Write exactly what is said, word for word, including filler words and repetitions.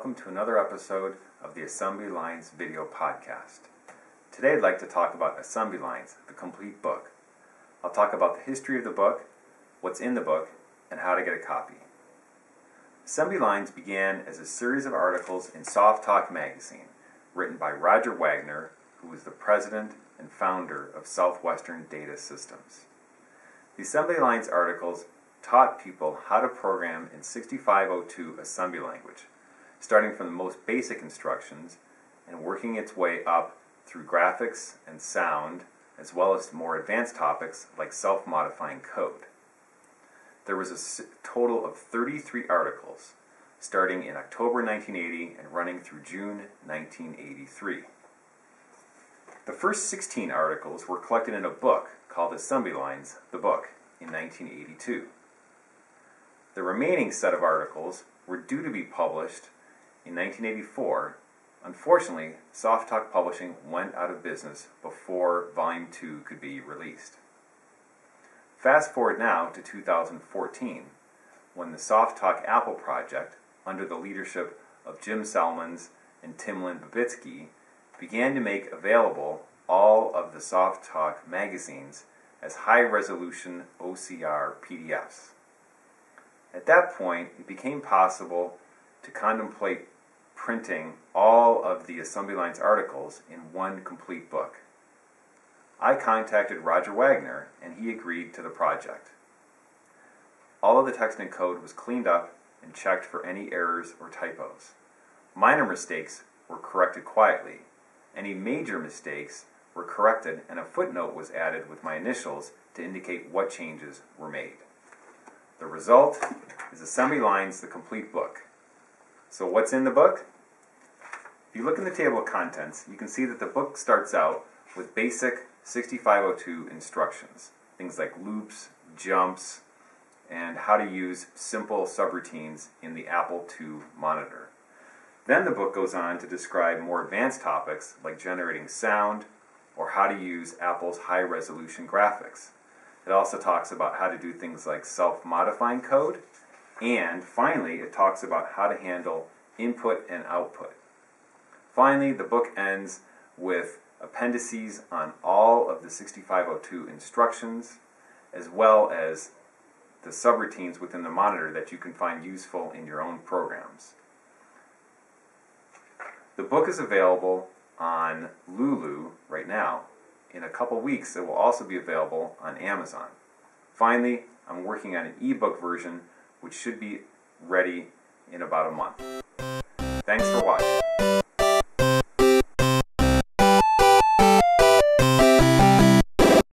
welcome to another episode of the Assembly Lines video podcast. Today I'd like to talk about Assembly Lines, the complete book. I'll talk about the history of the book, what's in the book, and how to get a copy. Assembly Lines began as a series of articles in Soft Talk magazine, written by Roger Wagner, who was the president and founder of Southwestern Data Systems. The Assembly Lines articles taught people how to program in sixty-five oh two assembly language, starting from the most basic instructions and working its way up through graphics and sound, as well as more advanced topics like self-modifying code. There was a total of thirty-three articles, starting in October nineteen eighty and running through June nineteen eighty-three. The first sixteen articles were collected in a book called Assembly Lines, the Book, in nineteen eighty-two. The remaining set of articles were due to be published in nineteen eighty-four. Unfortunately, Soft Talk Publishing went out of business before Volume two could be released. Fast forward now to two thousand fourteen, when the Soft Talk Apple project, under the leadership of Jim Salmons and Timlin Babitsky, began to make available all of the Soft Talk magazines as high-resolution O C R P D Fs. At that point, it became possible to contemplate printing all of the Assembly Lines articles in one complete book. I contacted Roger Wagner, and he agreed to the project. All of the text and code was cleaned up and checked for any errors or typos. Minor mistakes were corrected quietly. Any major mistakes were corrected, and a footnote was added with my initials to indicate what changes were made. The result is Assembly Lines, the complete book. So what's in the book? If you look in the table of contents, you can see that the book starts out with basic sixty-five oh two instructions, things like loops, jumps, and how to use simple subroutines in the Apple two monitor. Then the book goes on to describe more advanced topics like generating sound or how to use Apple's high-resolution graphics. It also talks about how to do things like self-modifying code, and finally it talks about how to handle input and output. Finally, the book ends with appendices on all of the sixty-five oh two instructions, as well as the subroutines within the monitor that you can find useful in your own programs. The book is available on Lulu right now. In a couple weeks, it will also be available on Amazon. Finally, I'm working on an ebook version, which should be ready in about a month. Thanks for watching.